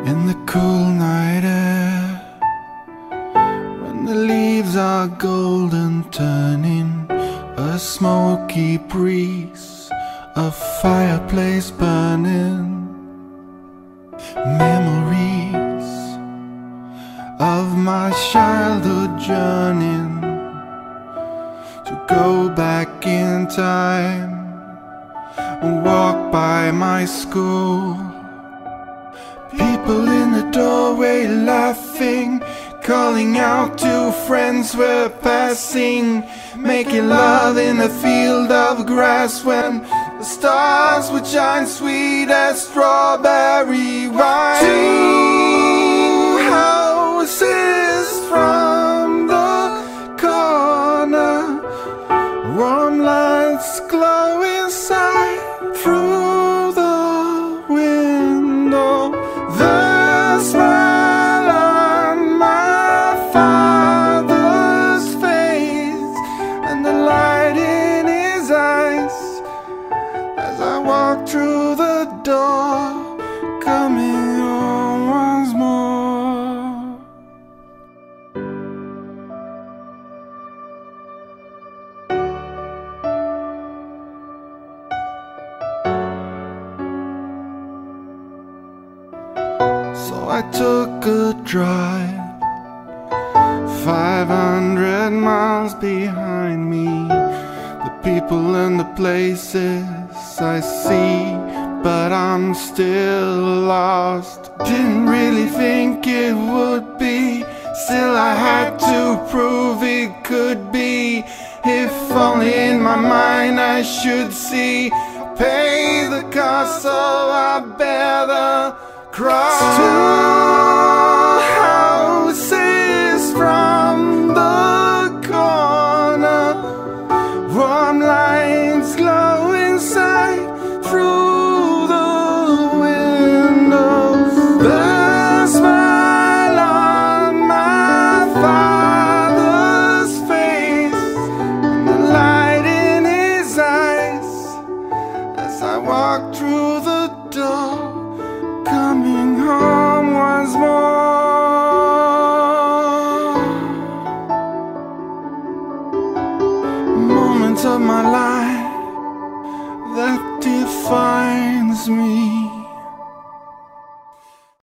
in the cool night air, when the leaves are golden, turning a smoky breeze, a fireplace burning. Memories of my childhood yearning to go back in time and walk by my school. People in the doorway laughing, calling out to friends we're passing, making love in a field of grass when the stars would shine sweet as strawberry wine. Two houses from the corner, warm lights glow inside through the window. The smile on my father's face and the light in his eyes as I walk through the door, coming home once more. So I took a drive, 500 miles behind me. The people and the places I see, but I'm still lost. Didn't really think it would be, still I had to prove it could be. If only in my mind I should see, pay the cost so I bear the cross.